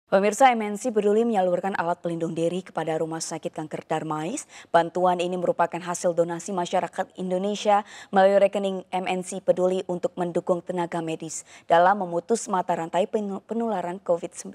Pemirsa, MNC Peduli menyalurkan alat pelindung diri kepada Rumah Sakit Kanker Darmais. Bantuan ini merupakan hasil donasi masyarakat Indonesia melalui rekening MNC Peduli untuk mendukung tenaga medis dalam memutus mata rantai penularan COVID-19.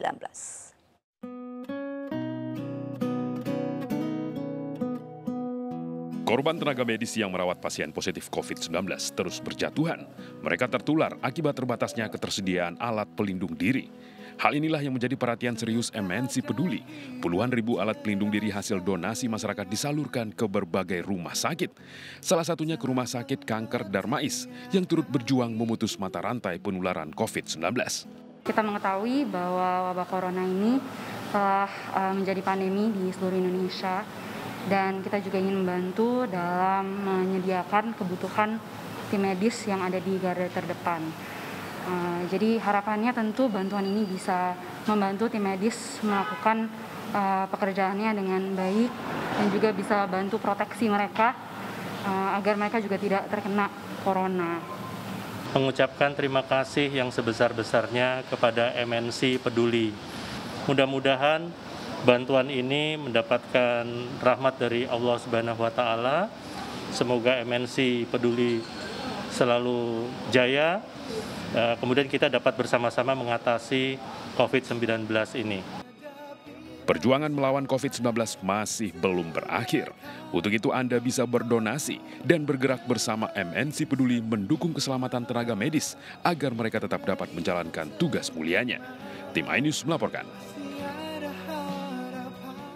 Korban tenaga medis yang merawat pasien positif COVID-19 terus berjatuhan. Mereka tertular akibat terbatasnya ketersediaan alat pelindung diri. Hal inilah yang menjadi perhatian serius MNC Peduli. Puluhan ribu alat pelindung diri hasil donasi masyarakat disalurkan ke berbagai rumah sakit. Salah satunya ke Rumah Sakit Kanker Darmais yang turut berjuang memutus mata rantai penularan COVID-19. Kita mengetahui bahwa wabah corona ini telah menjadi pandemi di seluruh Indonesia. Dan kita juga ingin membantu dalam menyediakan kebutuhan tim medis yang ada di garda terdepan. Jadi harapannya tentu bantuan ini bisa membantu tim medis melakukan pekerjaannya dengan baik dan juga bisa bantu proteksi mereka agar mereka juga tidak terkena corona. Mengucapkan terima kasih yang sebesar-besarnya kepada MNC Peduli. Mudah-mudahan bantuan ini mendapatkan rahmat dari Allah Subhanahu wa Ta'ala. Semoga MNC Peduli selalu jaya. Kemudian kita dapat bersama-sama mengatasi COVID-19 ini. Perjuangan melawan COVID-19 masih belum berakhir. Untuk itu Anda bisa berdonasi dan bergerak bersama MNC Peduli mendukung keselamatan tenaga medis agar mereka tetap dapat menjalankan tugas mulianya. Tim iNews melaporkan.